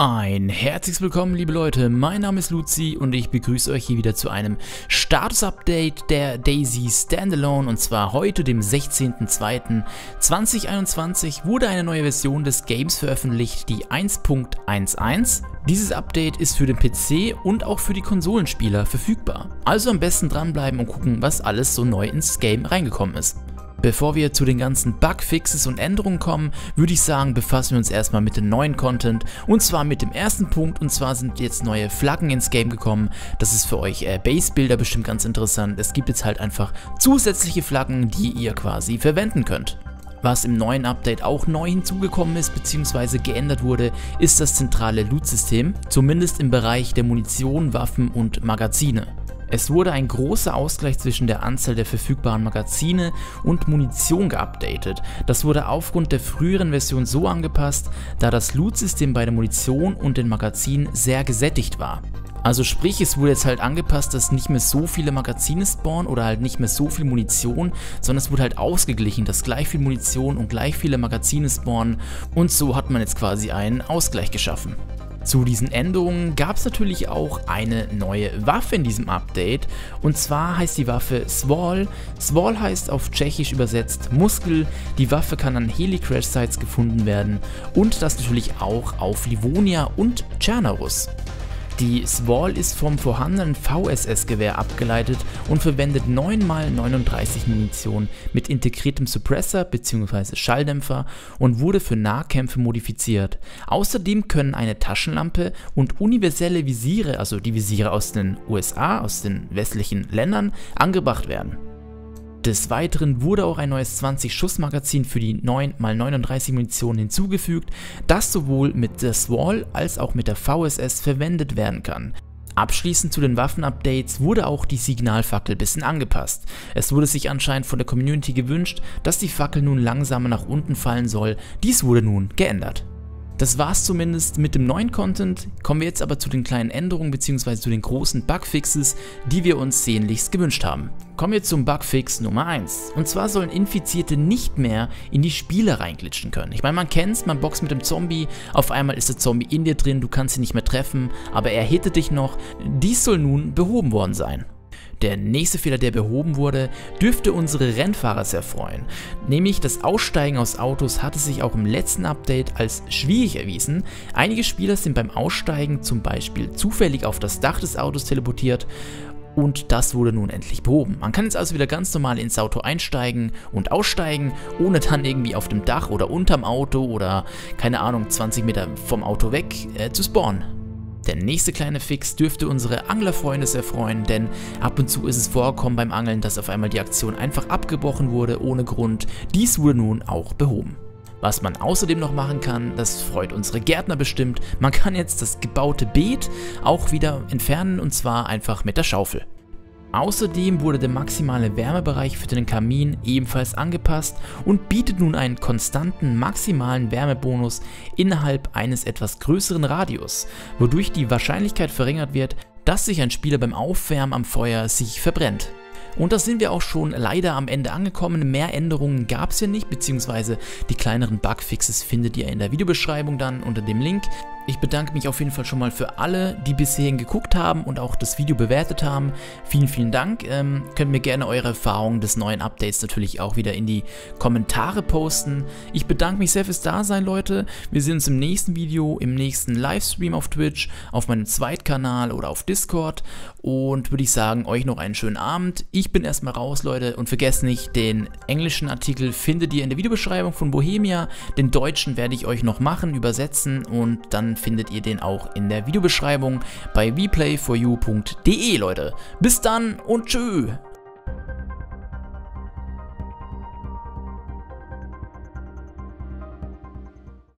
Ein herzliches Willkommen, liebe Leute, mein Name ist Luzi und ich begrüße euch hier wieder zu einem Status-Update der DayZ Standalone, und zwar heute, dem 16.02.2021, wurde eine neue Version des Games veröffentlicht, die 1.11. Dieses Update ist für den PC und auch für die Konsolenspieler verfügbar, also am besten dranbleiben und gucken, was alles so neu ins Game reingekommen ist. Bevor wir zu den ganzen Bugfixes und Änderungen kommen, würde ich sagen, befassen wir uns erstmal mit dem neuen Content, und zwar mit dem ersten Punkt, und zwar sind jetzt neue Flaggen ins Game gekommen. Das ist für euch Base-Builder bestimmt ganz interessant. Es gibt jetzt halt einfach zusätzliche Flaggen, die ihr quasi verwenden könnt. Was im neuen Update auch neu hinzugekommen ist bzw. geändert wurde, ist das zentrale Loot-System, zumindest im Bereich der Munition, Waffen und Magazine. Es wurde ein großer Ausgleich zwischen der Anzahl der verfügbaren Magazine und Munition geupdatet. Das wurde aufgrund der früheren Version so angepasst, da das Loot-System bei der Munition und den Magazinen sehr gesättigt war. Also sprich, es wurde jetzt halt angepasst, dass nicht mehr so viele Magazine spawnen oder halt nicht mehr so viel Munition, sondern es wurde halt ausgeglichen, dass gleich viel Munition und gleich viele Magazine spawnen, und so hat man jetzt quasi einen Ausgleich geschaffen. Zu diesen Änderungen gab es natürlich auch eine neue Waffe in diesem Update, und zwar heißt die Waffe Sval. Sval heißt auf Tschechisch übersetzt Muskel. Die Waffe kann an Heli-Crash-Sites gefunden werden und das natürlich auch auf Livonia und Czernarus. Die Sval ist vom vorhandenen VSS-Gewehr abgeleitet und verwendet 9x39 Munition mit integriertem Suppressor bzw. Schalldämpfer und wurde für Nahkämpfe modifiziert. Außerdem können eine Taschenlampe und universelle Visiere, also die Visiere aus den USA, aus den westlichen Ländern, angebracht werden. Des Weiteren wurde auch ein neues 20-Schuss-Magazin für die 9x39 Munition hinzugefügt, das sowohl mit der Sval als auch mit der VSS verwendet werden kann. Abschließend zu den Waffen-Updates wurde auch die Signalfackel ein bisschen angepasst. Es wurde sich anscheinend von der Community gewünscht, dass die Fackel nun langsamer nach unten fallen soll. Dies wurde nun geändert. Das war's zumindest mit dem neuen Content. Kommen wir jetzt aber zu den kleinen Änderungen bzw. zu den großen Bugfixes, die wir uns sehnlichst gewünscht haben. Kommen wir zum Bugfix Nummer 1. Und zwar sollen Infizierte nicht mehr in die Spiele reinglitschen können. Ich meine, man kennt's, man boxt mit dem Zombie, auf einmal ist der Zombie in dir drin, du kannst ihn nicht mehr treffen, aber er hittet dich noch. Dies soll nun behoben worden sein. Der nächste Fehler, der behoben wurde, dürfte unsere Rennfahrer sehr freuen. Nämlich das Aussteigen aus Autos hatte sich auch im letzten Update als schwierig erwiesen. Einige Spieler sind beim Aussteigen zum Beispiel zufällig auf das Dach des Autos teleportiert, und das wurde nun endlich behoben. Man kann jetzt also wieder ganz normal ins Auto einsteigen und aussteigen, ohne dann irgendwie auf dem Dach oder unterm Auto oder, keine Ahnung, 20 Meter vom Auto weg zu spawnen. Der nächste kleine Fix dürfte unsere Anglerfreunde sehr freuen, denn ab und zu ist es vorgekommen beim Angeln, dass auf einmal die Aktion einfach abgebrochen wurde ohne Grund. Dies wurde nun auch behoben. Was man außerdem noch machen kann, das freut unsere Gärtner bestimmt, man kann jetzt das gebaute Beet auch wieder entfernen, und zwar einfach mit der Schaufel. Außerdem wurde der maximale Wärmebereich für den Kamin ebenfalls angepasst und bietet nun einen konstanten maximalen Wärmebonus innerhalb eines etwas größeren Radius, wodurch die Wahrscheinlichkeit verringert wird, dass sich ein Spieler beim Aufwärmen am Feuer sich verbrennt. Und da sind wir auch schon leider am Ende angekommen. Mehr Änderungen gab es hier nicht, beziehungsweise die kleineren Bugfixes findet ihr in der Videobeschreibung dann unter dem Link. Ich bedanke mich auf jeden Fall schon mal für alle, die bisher geguckt haben und auch das Video bewertet haben. Vielen, vielen Dank. Könnt mir gerne eure Erfahrungen des neuen Updates natürlich auch wieder in die Kommentare posten. Ich bedanke mich sehr fürs Dasein, Leute. Wir sehen uns im nächsten Video, im nächsten Livestream auf Twitch, auf meinem Zweitkanal oder auf Discord. Und würde ich sagen, euch noch einen schönen Abend. Ich bin erstmal raus, Leute, und vergesst nicht, den englischen Artikel findet ihr in der Videobeschreibung von Bohemia. Den deutschen werde ich euch noch machen, übersetzen, und dann findet ihr den auch in der Videobeschreibung bei vplayforyou.de, Leute. Bis dann und tschüss.